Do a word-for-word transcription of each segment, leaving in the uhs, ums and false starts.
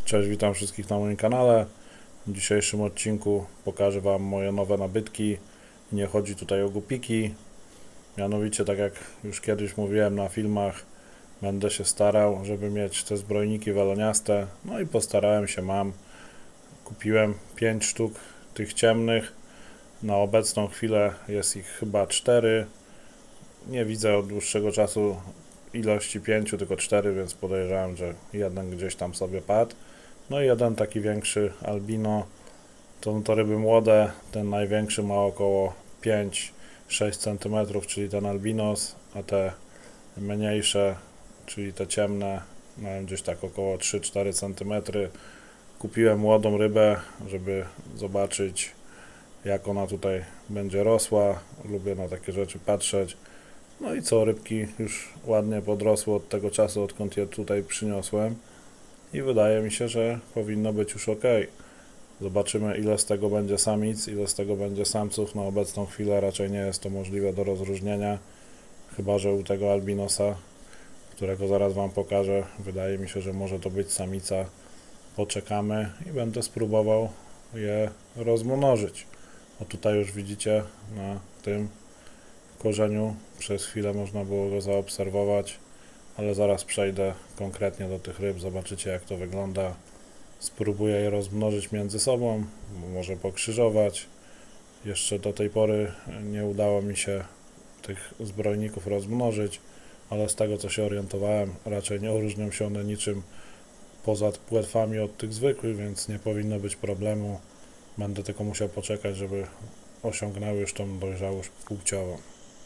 Cześć, witam wszystkich na moim kanale. W dzisiejszym odcinku pokażę Wam moje nowe nabytki. Nie chodzi tutaj o gupiki. Mianowicie, tak jak już kiedyś mówiłem na filmach, będę się starał, żeby mieć te zbrojniki weloniaste. No i postarałem się, mam. Kupiłem pięć sztuk tych ciemnych. Na obecną chwilę jest ich chyba cztery. Nie widzę od dłuższego czasu ilości pięciu, tylko cztery, więc podejrzewam, że jeden gdzieś tam sobie padł. No i jeden taki większy albino. To, to ryby młode, ten największy ma około pięć sześć centymetrów, czyli ten albinos, a te mniejsze, czyli te ciemne, mają gdzieś tak około trzy cztery centymetry. Kupiłem młodą rybę, żeby zobaczyć, jak ona tutaj będzie rosła. Lubię na takie rzeczy patrzeć. No i co, rybki już ładnie podrosły od tego czasu, odkąd je tutaj przyniosłem. I wydaje mi się, że powinno być już ok. Zobaczymy, ile z tego będzie samic, ile z tego będzie samców. Na obecną chwilę raczej nie jest to możliwe do rozróżnienia. Chyba że u tego albinosa, którego zaraz Wam pokażę, wydaje mi się, że może to być samica. Poczekamy i będę spróbował je rozmnożyć. O, tutaj już widzicie na tym korzeniu, przez chwilę można było go zaobserwować, ale zaraz przejdę konkretnie do tych ryb, zobaczycie, jak to wygląda. Spróbuję je rozmnożyć między sobą, może pokrzyżować. Jeszcze do tej pory nie udało mi się tych zbrojników rozmnożyć, ale z tego, co się orientowałem, raczej nie różnią się one niczym poza płetwami od tych zwykłych, więc nie powinno być problemu. Będę tylko musiał poczekać, żeby osiągnęły już tą dojrzałość płciową.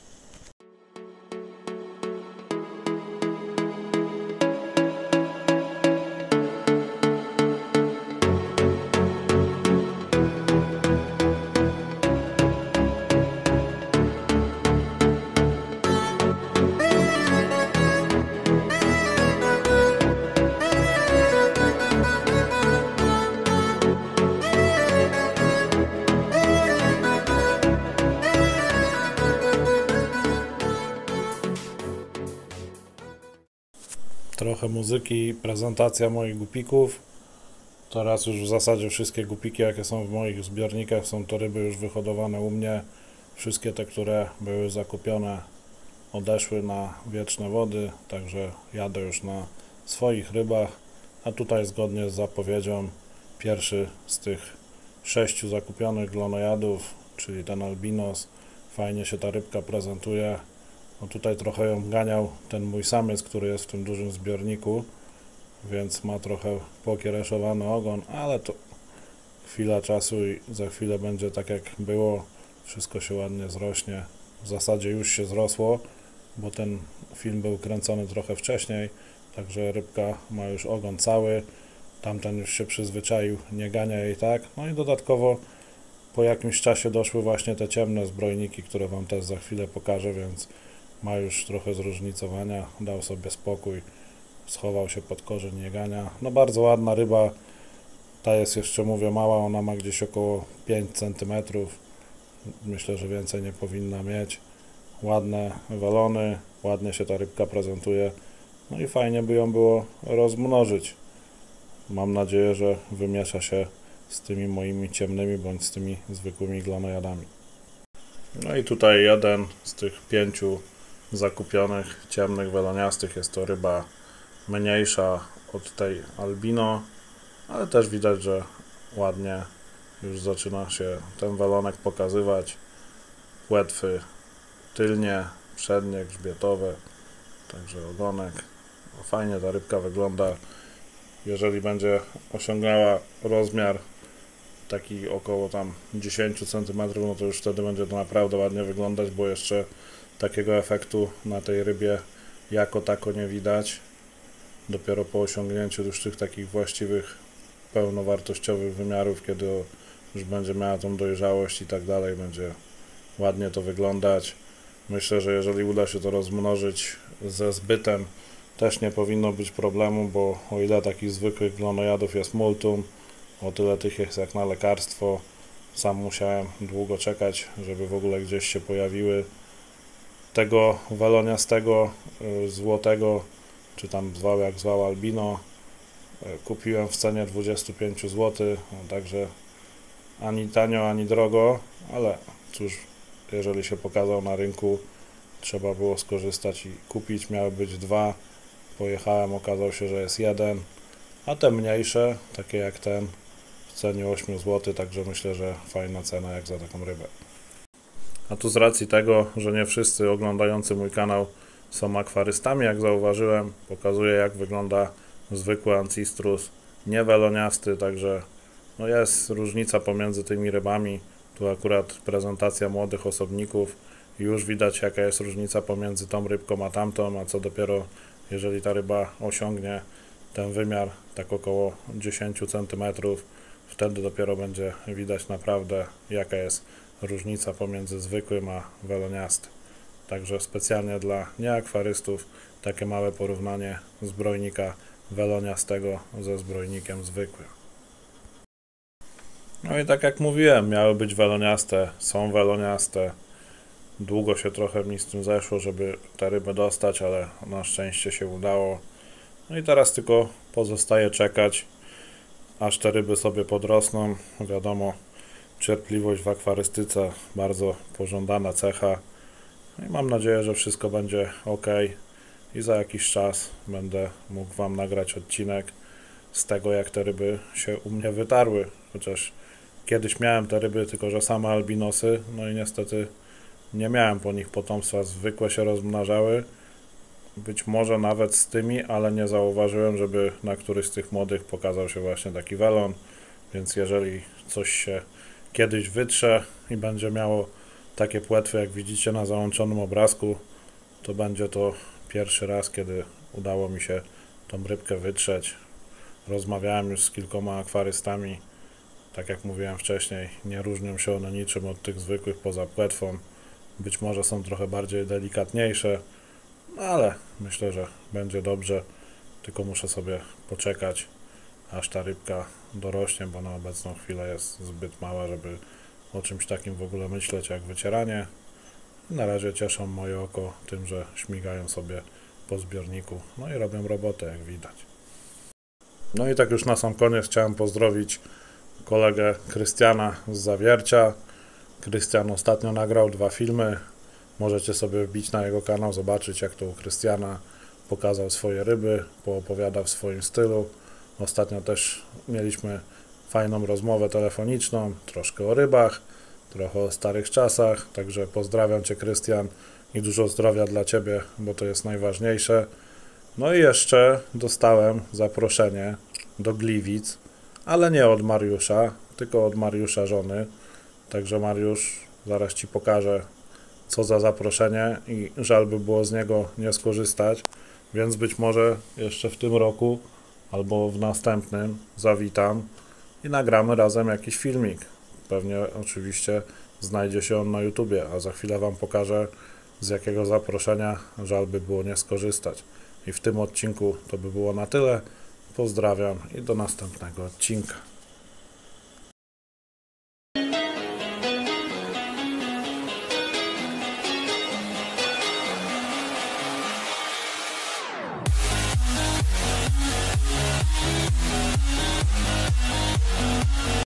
Trochę muzyki i prezentacja moich gupików. Teraz już w zasadzie wszystkie gupiki, jakie są w moich zbiornikach, są to ryby już wyhodowane u mnie. Wszystkie te, które były zakupione, odeszły na wieczne wody, także jadę już na swoich rybach. A tutaj zgodnie z zapowiedzią pierwszy z tych sześciu zakupionych glonojadów, czyli ten albinos. Fajnie się ta rybka prezentuje. No tutaj trochę ją ganiał ten mój samiec, który jest w tym dużym zbiorniku, więc ma trochę pokiereszowany ogon, ale to chwila czasu i za chwilę będzie tak, jak było. Wszystko się ładnie zrośnie. W zasadzie już się zrosło, bo ten film był kręcony trochę wcześniej, także rybka ma już ogon cały. Tamten już się przyzwyczaił, nie gania jej tak. No i dodatkowo po jakimś czasie doszły właśnie te ciemne zbrojniki, które Wam też za chwilę pokażę, więc ma już trochę zróżnicowania, dał sobie spokój, schował się pod korzeń niegania. No bardzo ładna ryba, ta jest jeszcze, mówię, mała, ona ma gdzieś około pięć centymetrów, myślę, że więcej nie powinna mieć. Ładne welony, ładnie się ta rybka prezentuje, no i fajnie by ją było rozmnożyć. Mam nadzieję, że wymiesza się z tymi moimi ciemnymi, bądź z tymi zwykłymi glonojadami. No i tutaj jeden z tych pięciu zakupionych ciemnych weloniastych, jest to ryba mniejsza od tej albino, ale też widać, że ładnie już zaczyna się ten welonek pokazywać. Płetwy tylnie, przednie, grzbietowe, także ogonek. No, fajnie ta rybka wygląda. Jeżeli będzie osiągnęła rozmiar taki około tam dziesięć centymetrów, no to już wtedy będzie to naprawdę ładnie wyglądać, bo jeszcze takiego efektu na tej rybie jako tako nie widać. Dopiero po osiągnięciu już tych takich właściwych, pełnowartościowych wymiarów, kiedy już będzie miała tą dojrzałość i tak dalej, będzie ładnie to wyglądać. Myślę, że jeżeli uda się to rozmnożyć ze zbytem, też nie powinno być problemu, bo o ile takich zwykłych glonojadów jest multum, o tyle tych jest jak na lekarstwo. Sam musiałem długo czekać, żeby w ogóle gdzieś się pojawiły. Tego weloniastego, złotego, czy tam zwał jak zwał albino, kupiłem w cenie dwadzieścia pięć złotych, także ani tanio, ani drogo, ale cóż, jeżeli się pokazał na rynku, trzeba było skorzystać i kupić. Miały być dwa, pojechałem, okazało się, że jest jeden, a te mniejsze, takie jak ten, w cenie osiem złotych, także myślę, że fajna cena jak za taką rybę. A tu z racji tego, że nie wszyscy oglądający mój kanał są akwarystami, jak zauważyłem, pokazuję, jak wygląda zwykły ancistrus, nie weloniasty, także no jest różnica pomiędzy tymi rybami. Tu akurat prezentacja młodych osobników i już widać, jaka jest różnica pomiędzy tą rybką a tamtą, a co dopiero jeżeli ta ryba osiągnie ten wymiar, tak około dziesięć centymetrów, wtedy dopiero będzie widać naprawdę, jaka jest różnica pomiędzy zwykłym a weloniastym. Także specjalnie dla nieakwarystów takie małe porównanie zbrojnika weloniastego ze zbrojnikiem zwykłym. No i tak jak mówiłem, miały być weloniaste, są weloniaste. Długo się trochę mi z tym zeszło, żeby tę rybę dostać, ale na szczęście się udało. No i teraz tylko pozostaje czekać, aż te ryby sobie podrosną. Wiadomo, cierpliwość w akwarystyce bardzo pożądana cecha. No i mam nadzieję, że wszystko będzie ok i za jakiś czas będę mógł Wam nagrać odcinek z tego, jak te ryby się u mnie wytarły. Chociaż kiedyś miałem te ryby, tylko że same albinosy, no i niestety nie miałem po nich potomstwa, zwykłe się rozmnażały. Być może nawet z tymi, ale nie zauważyłem, żeby na któryś z tych młodych pokazał się właśnie taki welon, więc jeżeli coś się kiedyś wytrze i będzie miało takie płetwy, jak widzicie na załączonym obrazku, to będzie to pierwszy raz, kiedy udało mi się tą rybkę wytrzeć. Rozmawiałem już z kilkoma akwarystami, tak jak mówiłem wcześniej, nie różnią się one niczym od tych zwykłych poza płetwą. Być może są trochę bardziej delikatniejsze, no ale myślę, że będzie dobrze, tylko muszę sobie poczekać, aż ta rybka dorośnie, bo na obecną chwilę jest zbyt mała, żeby o czymś takim w ogóle myśleć jak wycieranie. Na razie cieszą moje oko tym, że śmigają sobie po zbiorniku, no i robią robotę, jak widać. No i tak już na sam koniec chciałem pozdrowić kolegę Krystiana z Zawiercia. Krystian ostatnio nagrał dwa filmy. Możecie sobie wbić na jego kanał, zobaczyć, jak to u Krystiana pokazał swoje ryby, poopowiada w swoim stylu. Ostatnio też mieliśmy fajną rozmowę telefoniczną, troszkę o rybach, trochę o starych czasach, także pozdrawiam Cię, Krystian, i dużo zdrowia dla Ciebie, bo to jest najważniejsze. No i jeszcze dostałem zaproszenie do Gliwic, ale nie od Mariusza, tylko od Mariusza żony. Także Mariusz, zaraz Ci pokażę, co za zaproszenie i żal by było z niego nie skorzystać, więc być może jeszcze w tym roku albo w następnym zawitam i nagramy razem jakiś filmik. Pewnie oczywiście znajdzie się on na YouTubie, a za chwilę Wam pokażę, z jakiego zaproszenia żal by było nie skorzystać. I w tym odcinku to by było na tyle. Pozdrawiam i do następnego odcinka.